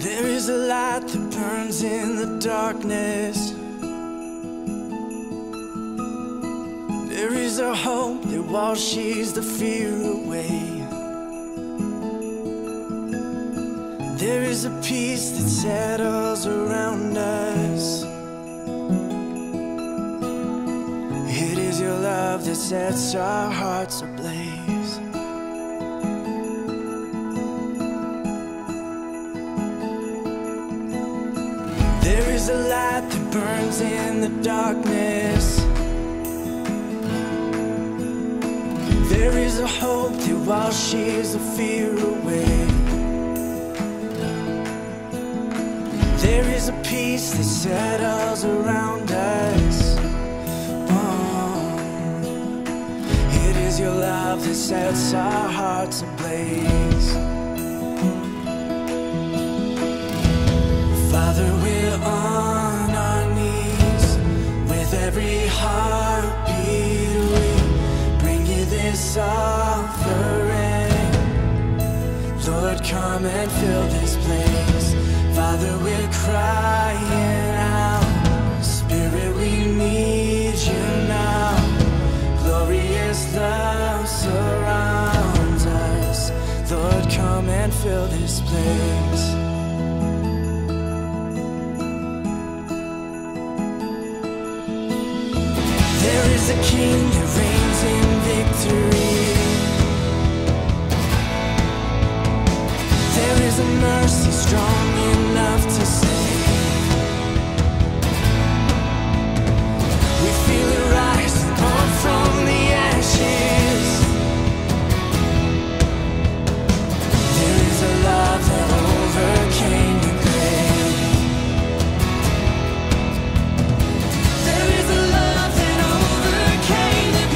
There is a light that burns in the darkness. There is a hope that washes the fear away. There is a peace that settles around us. It is your love that sets our hearts ablaze. There is a light that burns in the darkness. There is a hope that washes the fear away. There is a peace that settles around us. Oh, it is your love that sets our hearts ablaze. Father, we're on our knees. With every heartbeat we bring you this offering. Lord, come and fill this place. Father, we're crying out. Spirit, we need you now. Glorious love surrounds us. Lord, come and fill this place. There is a king that reigns in victory. There is a mercy strong enough to save. We feel it rise up from the ashes. There is a love that overcame the grave. There is a love that overcame the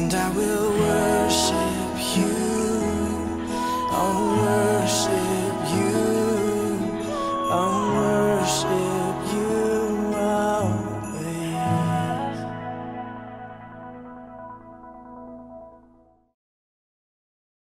and I will